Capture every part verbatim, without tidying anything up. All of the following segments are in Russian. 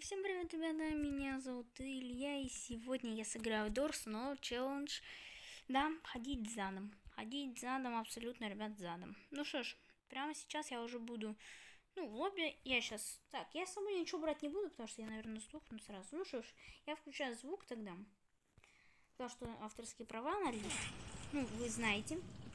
Всем привет, ребята, меня зовут Илья, и сегодня я сыграю в Doors No Challenge. Да, ходить задом. Ходить задом, абсолютно, ребят, задом. Ну что ж, прямо сейчас я уже буду, ну, в лобби. Я сейчас, так, я с собой ничего брать не буду, потому что я, наверное, сдохну сразу. Ну что ж, я включаю звук тогда. Потому что авторские права на лист, ну, вы знаете.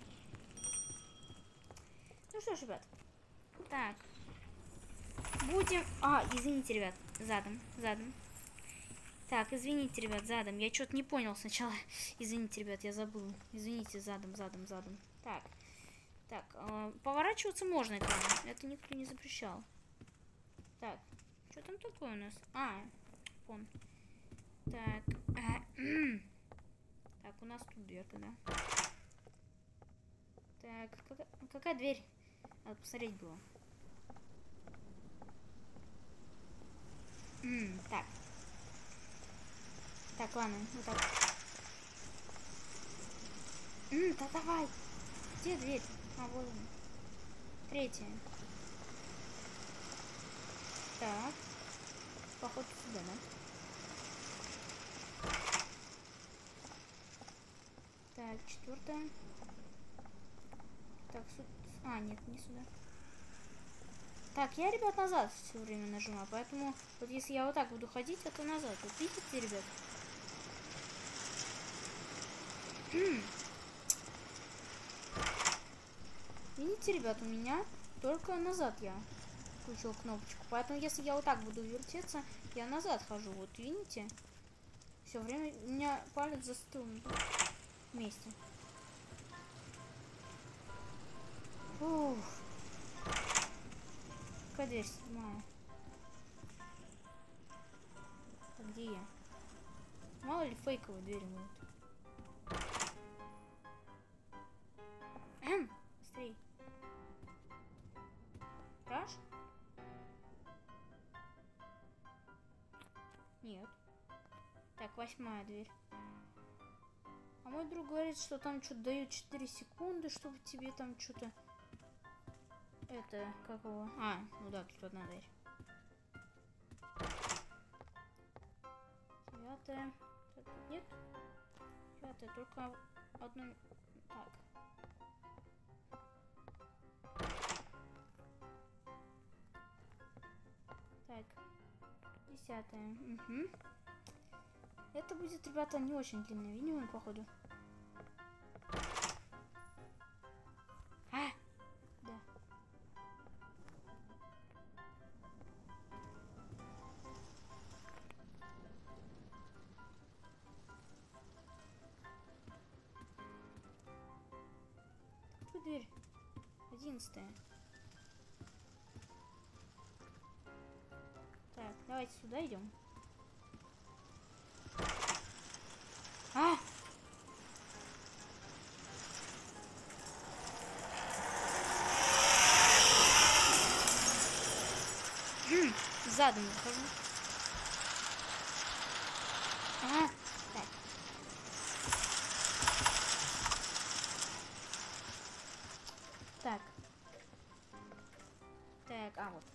Ну что ж, ребят, так. Будем... А, извините, ребят, задом, задом. Так, извините, ребят, задом. Я что-то не понял сначала. Извините, ребят, я забыл. Извините, задом, задом, задом. Так, так, э, поворачиваться можно, это, это никто не запрещал. Так, что там такое у нас? А, вон. Так, э, так, у нас тут дверка, да? Так, какая, какая дверь? Надо посмотреть было. М, так. Так, ладно, вот так. М, да давай. Где дверь? А, вот она. Третья. Так. Походу сюда, да? Так, четвертая. Так, су... А, нет, не сюда. Так, я, ребят, назад все время нажимаю, поэтому вот если я вот так буду ходить, это назад. Вот видите, ребят? Видите, ребят, у меня только назад я включил кнопочку. Поэтому если я вот так буду вертеться, я назад хожу. Вот видите? Все время у меня палец застыл на месте. Фух. Какая дверь? Седьмая. А где я? Мало ли фейковые двери будут. Эм, быстрей. Раш? Нет. Так, восьмая дверь. А мой друг говорит, что там что-то дают четыре секунды, чтобы тебе там что-то... Это, какого? А, ну да, тут одна дверь. Девятая. Так, нет. Девятая, только одну... Так. Так. Десятая. Угу. Это будет, ребята, не очень длинное видео, походу. А! Да. Какую дверь? Одиннадцатая. Так, давайте сюда идем. А! Задом выхожу. А! Так. Так. Так, а вот.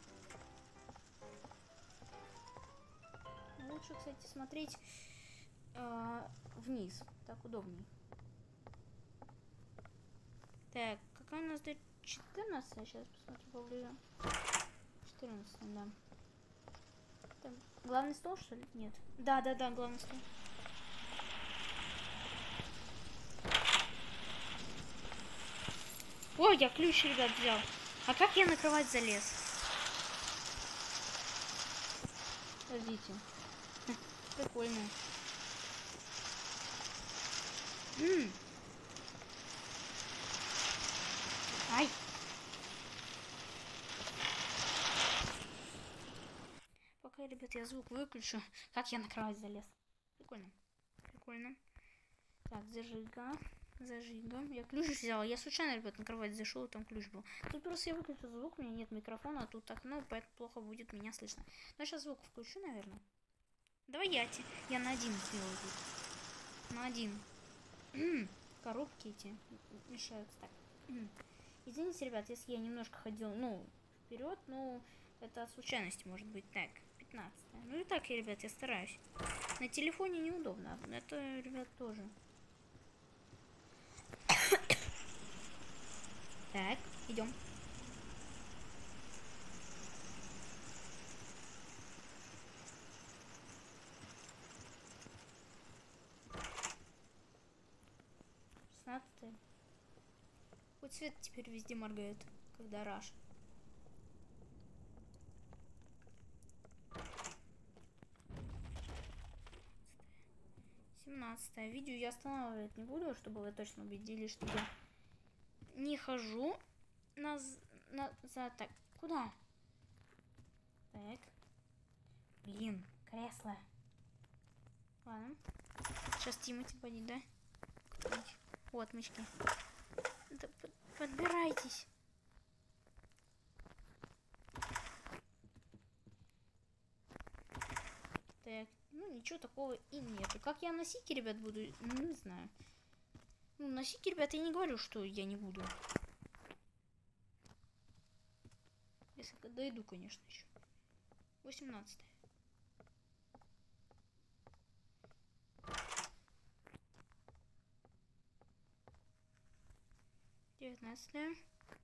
Лучше, кстати, смотреть э, вниз. Так удобней. Так, какая у нас дверь? четырнадцатая. Сейчас посмотрю поближе. четырнадцатая, да. Так, главный стол, что ли? Нет. Да, да, да, главный стол. Ой, я ключ, ребят, взял. А как я на кровать залез? Подождите. Прикольно. М-м. Ай. Пока, ребят, я звук выключу. Как я на кровать залез? Прикольно. Прикольно. Так, зажига. Зажига. Я ключ взяла. Я случайно, ребят, на кровать зашел, там ключ был. Тут просто я выключу звук, у меня нет микрофона, а тут окно, поэтому плохо будет меня слышно. Но сейчас звук включу, наверное. Давай я, я на один сделаю тут. На один. Коробки эти мешаются. Так. Извините, ребят, если я немножко ходил, ну, вперед, ну, это от случайности может быть. Так, девятнадцатое. Ну и так, ребят, я стараюсь. На телефоне неудобно. Это, ребят, тоже. Так, идем. шестнадцатое. Хоть свет теперь везде моргает, когда раш. семнадцатое. Видео я останавливать не буду, чтобы вы точно убедились, что я не хожу наз... назад. Так, куда? Так. Блин, кресло. Ладно. Сейчас Тимати пойдет, да? Вот мышки. Да, под, подбирайтесь. Так, ну ничего такого и нету. Как я на сике, ребят, буду, ну, не знаю. Ну, на сике, ребят, я не говорю, что я не буду. Если дойду, конечно, еще. восемнадцатое. девятнадцатое.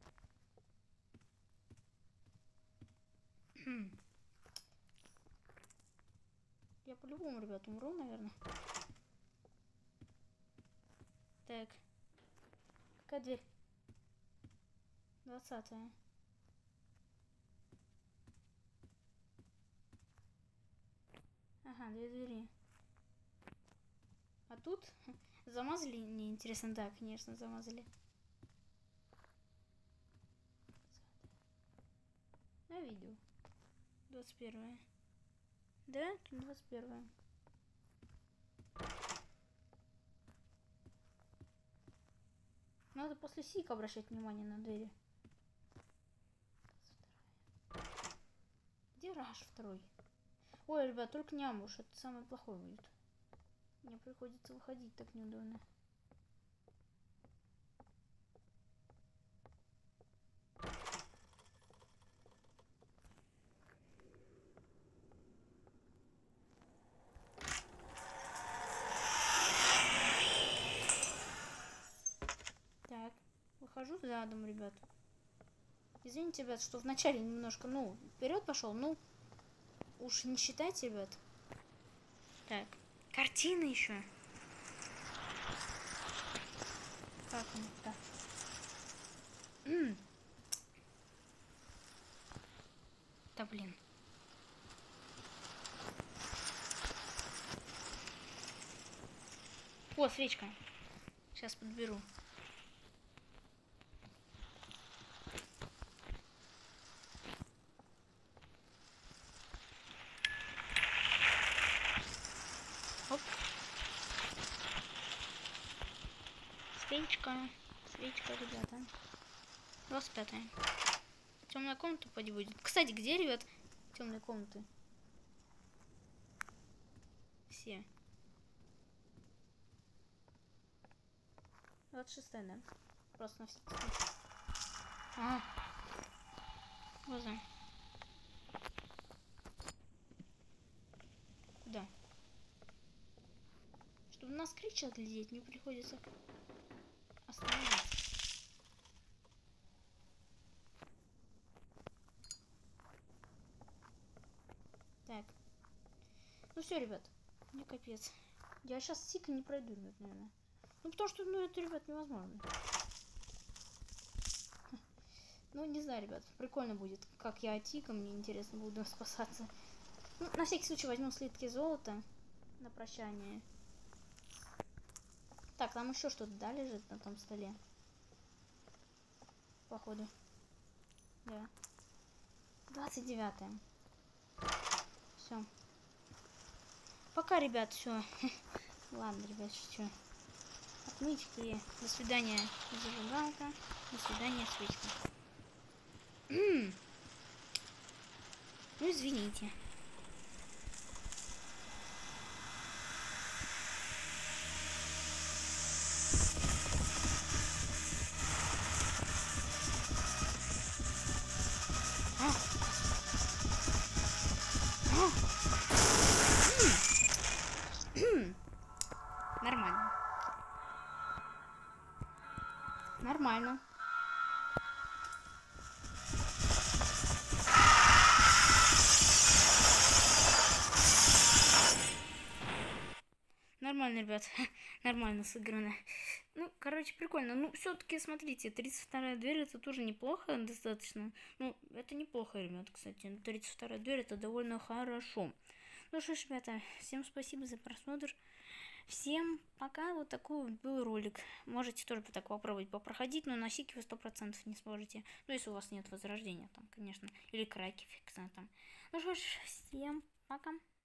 Я по-любому, ребят, умру, наверное. Так. Какая дверь? двадцатая. Ага, две двери. А тут замазали? Неинтересно, да, конечно, замазали. На видео. двадцать первое. Да, двадцать первое. Надо после сика обращать внимание на двери. Где раш второй? Ой, ребят, только не амбуш, это самое плохое будет. Мне приходится выходить, так неудобно. Так, выхожу задом, ребят. Извините, ребят, что вначале немножко, ну, вперед пошел, ну, уж не считайте, ребят. Так, картины еще. Как он так? М-м. Да блин. О, свечка. Сейчас подберу. Оп. Свечка. Свечка, ребята. двадцать пятое. Темная комната поди будет. Кстати, где, ребят, темные комнаты? Все. двадцать шестое, да? Просто на всякий случай. А. Глаза. Куда? Чтобы нас кричи отглядеть, не приходится остановиться. Так. Ну все, ребят. Мне капец. Я сейчас сика не пройду, ребят, наверное. Ну потому что, ну это, ребят, невозможно. Ну, не знаю, ребят. Прикольно будет. Как я тика, мне интересно, буду спасаться. Ну, на всякий случай возьму слитки золота на прощание. Так, там еще что-то, да, лежит на том столе? Походу. Да. двадцать девятое. Все. Пока, ребят, все. Ладно, ребят, что. Отмычки. До свидания, зажигалка. До свидания, свечка. Ну, извините. А. Нормально. Нормально. Нормально, ребят. Нормально сыграно. Ну, короче, прикольно. Ну, все-таки, смотрите, тридцать вторая дверь это тоже неплохо достаточно. Ну, это неплохо, ребят, кстати. тридцать вторая дверь это довольно хорошо. Ну что ж, ребята, всем спасибо за просмотр. Всем пока. Вот такой вот был ролик. Можете тоже так попробовать попроходить, но на сике вы сто процентов не сможете. Ну, если у вас нет возрождения там, конечно. Или краки, фиг знает там. Ну что ж, всем пока.